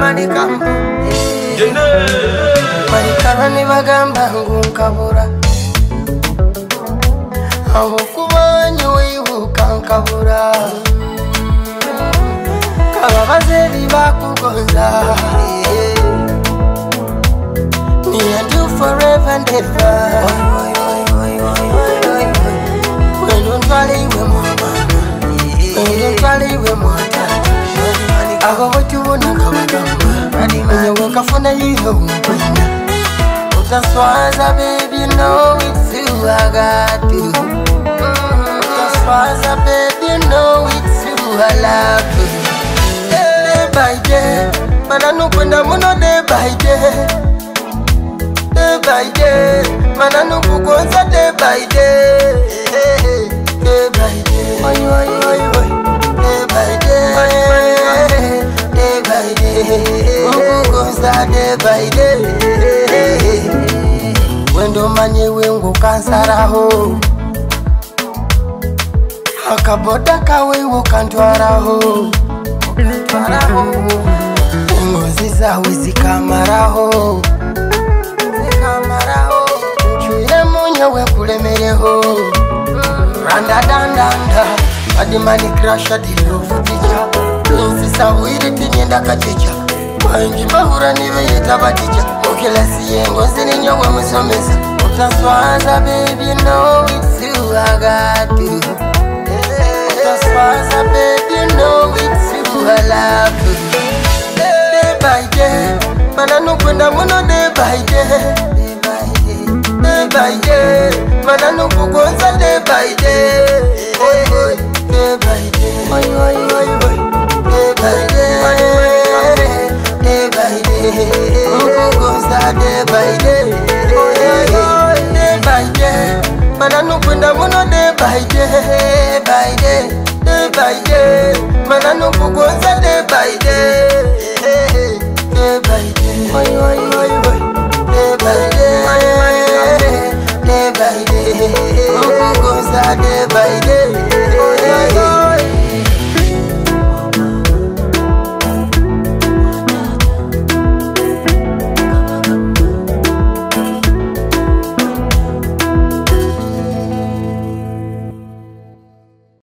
manikambo Manikarani bagamba ngunkabura Aho kubanyu wibuka nkabura Kababazeri bakugonza Me and you forever and ever When don't valley we mama When don't valley we mama Aho watu wona kabagamba When you wake up on a you Utaswaza baby you know it's you I got you Utaswaza baby you know it's you I love you Day by day Mananu kwenda muno day by day Day by day Mananu kugonza day by day Day by day Oi oi oi oi Day by day Day by day Kugonza day by day Wendo manye wengu kansaraho Akaboda kawe ukantwaraho Ngozi zawe zikamaraho Nchuire munyewe kulemereho Randa dandanda Adimani crasha dilofu ticha Insisa wiri tinyenda kachicha Waingi mahura niwe yetabaticha Ukila siye ngozi ni nyowe musomesa Utaswaza baby you know it's you I got you Utaswaza baby you know it's you I love you Day by day Mananu kwenda muno day by day Day by day Mananu kugonza day by day Day by day Oi oi oi oi Day by day Day by day Kugonza day by day Day by day Mananu kwenda muno day by day By day Day by day Mananu kugonza day by day